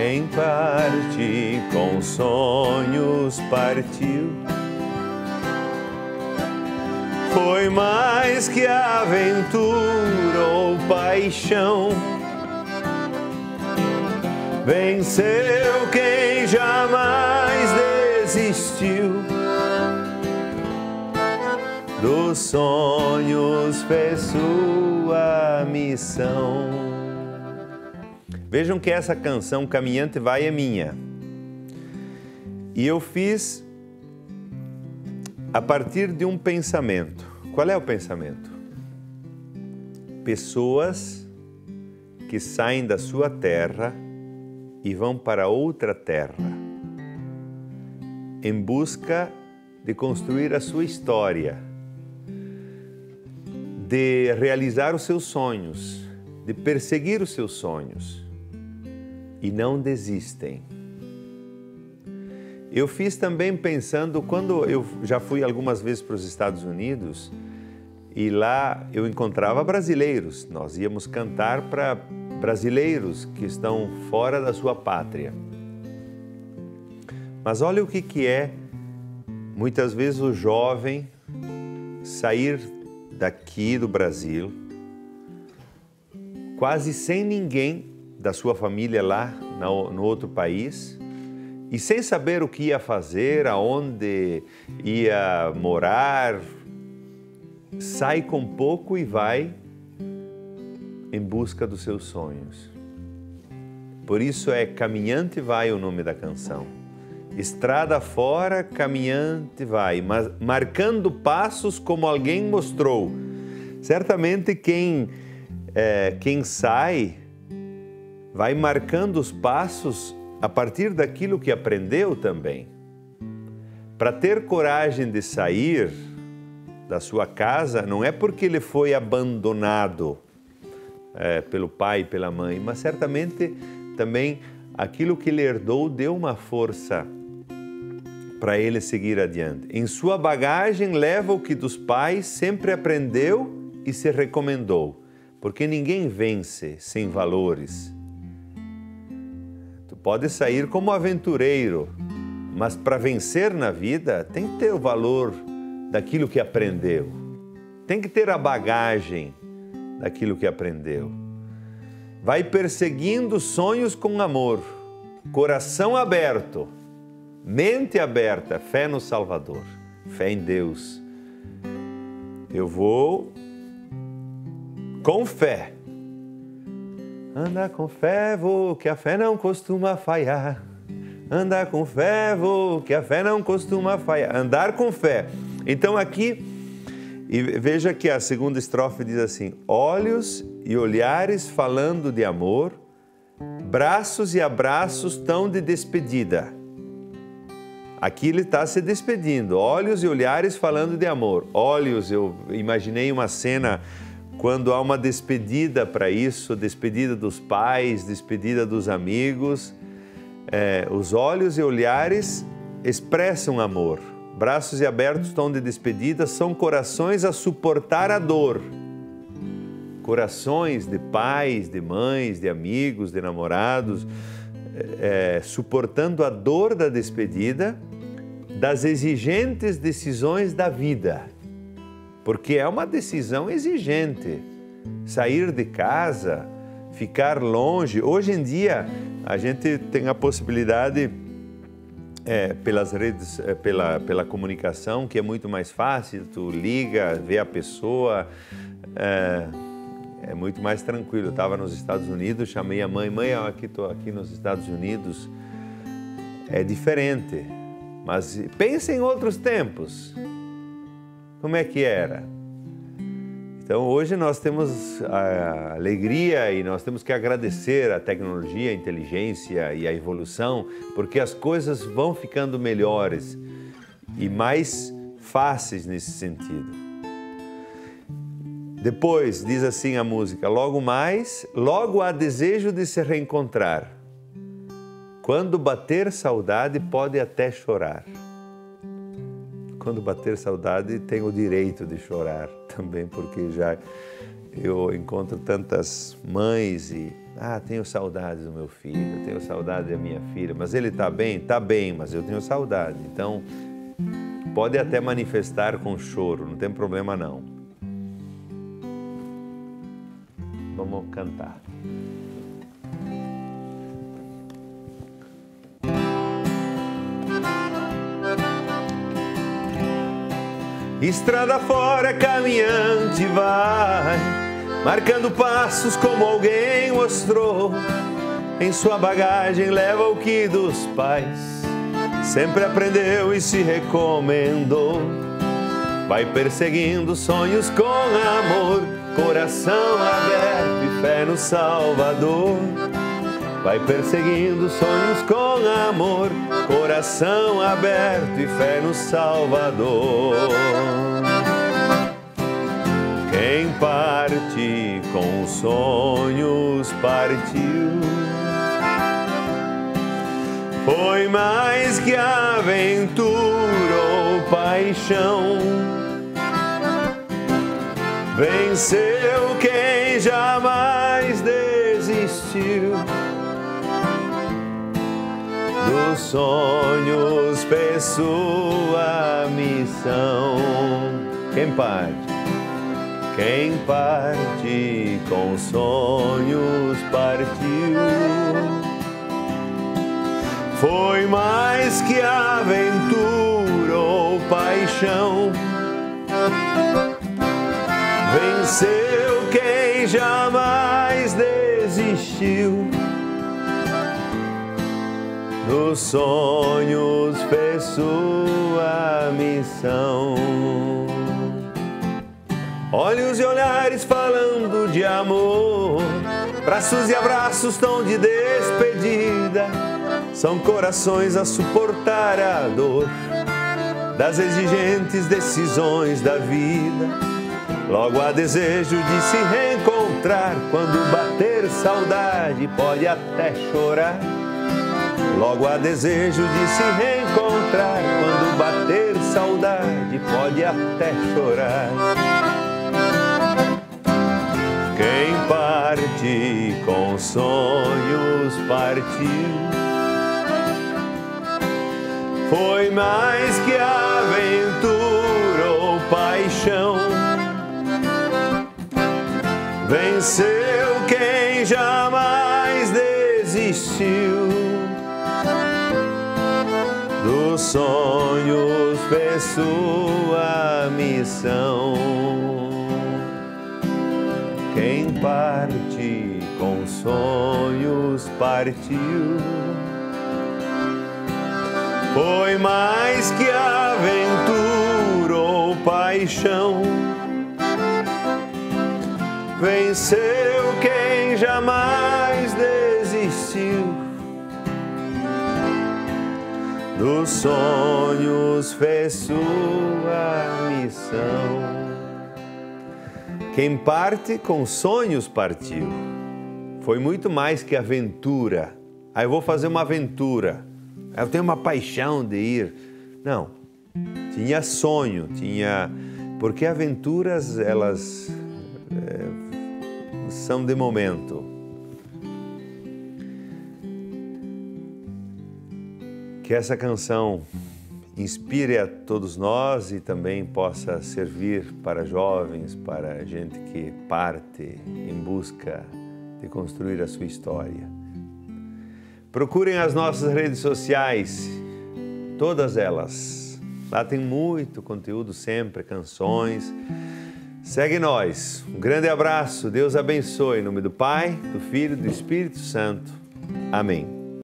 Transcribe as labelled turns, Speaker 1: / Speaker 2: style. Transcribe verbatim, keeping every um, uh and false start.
Speaker 1: em parte com sonhos partiu. Foi mais que aventura ou paixão, venceu quem jamais desistiu, dos sonhos fez sua missão. Vejam que essa canção Caminhante Vai é minha. E eu fiz a partir de um pensamento. Qual é o pensamento? Pessoas que saem da sua terra e vão para outra terra em busca de construir a sua história, de realizar os seus sonhos, de perseguir os seus sonhos e não desistem. Eu fiz também pensando, quando eu já fui algumas vezes para os Estados Unidos e lá eu encontrava brasileiros, nós íamos cantar para brasileiros que estão fora da sua pátria. Mas olha o que que é, muitas vezes o jovem sair daqui do Brasil, quase sem ninguém da sua família lá no outro país, e sem saber o que ia fazer, aonde ia morar, sai com pouco e vai em busca dos seus sonhos. Por isso é Caminhante Vai o nome da canção. Estrada fora, caminhante vai, mas marcando passos como alguém mostrou. Certamente quem, é, quem sai vai marcando os passos a partir daquilo que aprendeu também. Para ter coragem de sair da sua casa, não é porque ele foi abandonado é, pelo pai e pela mãe, mas certamente também aquilo que ele herdou deu uma força para ele seguir adiante. Em sua bagagem leva o que dos pais sempre aprendeu e se recomendou, porque ninguém vence sem valores. Tu pode sair como aventureiro, mas para vencer na vida tem que ter o valor daquilo que aprendeu. Tem que ter a bagagem daquilo que aprendeu. Vai perseguindo sonhos com amor, coração aberto, mente aberta, fé no Salvador, fé em Deus. Eu vou com fé. Anda com fé, vou, que a fé não costuma falhar. Anda com fé, vou, que a fé não costuma falhar. Andar com fé. Então aqui, e veja que a segunda estrofe diz assim: olhos e olhares falando de amor, braços e abraços tão de despedida. Aqui ele está se despedindo, olhos e olhares falando de amor. Olhos, eu imaginei uma cena quando há uma despedida para isso, despedida dos pais, despedida dos amigos. É, os olhos e olhares expressam amor. Braços e abertos, tom de despedida, são corações a suportar a dor. Corações de pais, de mães, de amigos, de namorados, é, suportando a dor da despedida, das exigentes decisões da vida. Porque é uma decisão exigente. Sair de casa, ficar longe. Hoje em dia, a gente tem a possibilidade, é, pelas redes, é, pela, pela comunicação, que é muito mais fácil. Tu liga, vê a pessoa, é, é muito mais tranquilo. Eu estava nos Estados Unidos, chamei a mãe, mãe, aqui estou aqui nos Estados Unidos. É diferente. Mas pense em outros tempos. Como é que era? Então, hoje nós temos a alegria e nós temos que agradecer a tecnologia, a inteligência e a evolução, porque as coisas vão ficando melhores e mais fáceis nesse sentido. Depois, diz assim a música, logo mais, logo há desejo de se reencontrar. Quando bater saudade, pode até chorar. Quando bater saudade, tem o direito de chorar também, porque já eu encontro tantas mães e, ah, tenho saudades do meu filho, tenho saudade da minha filha, mas ele está bem? Está bem, mas eu tenho saudade. Então, pode até manifestar com choro, não tem problema não. Vamos cantar. Estrada fora, caminhante vai, marcando passos como alguém mostrou. Em sua bagagem leva o que dos pais sempre aprendeu e se recomendou. Vai perseguindo sonhos com amor, coração aberto e fé no Salvador. Vai perseguindo sonhos com amor, coração aberto e fé no Salvador. Quem parte com sonhos partiu, foi mais que aventura ou paixão. Venceu quem jamais desistiu, dos sonhos fez sua missão. Quem parte? Quem parte com sonhos partiu, foi mais que aventura ou paixão. Venceu quem jamais desistiu, dos sonhos fez sua missão. Olhos e olhares falando de amor, braços e abraços tão de despedida. São corações a suportar a dor das exigentes decisões da vida. Logo há desejo de se reencontrar, quando bater saudade pode até chorar. Logo há desejo de se reencontrar, quando bater saudade pode até chorar. Quem parte com sonhos partiu, foi mais que aventura ou paixão. Venceu quem jamais desistiu, dos sonhos fez sua missão. Quem parte com sonhos partiu, foi mais que aventura ou paixão. Venceu quem jamais desistiu, dos sonhos fez sua missão. Quem parte com sonhos partiu, foi muito mais que aventura. Ah, eu vou fazer uma aventura, eu tenho uma paixão de ir. Não, tinha sonho, tinha... Porque aventuras, elas é, são de momento. Que essa canção inspire a todos nós e também possa servir para jovens, para gente que parte em busca de construir a sua história. Procurem as nossas redes sociais, todas elas. Lá tem muito conteúdo sempre, canções. Segue nós. Um grande abraço. Deus abençoe. Em nome do Pai, do Filho e do Espírito Santo. Amém.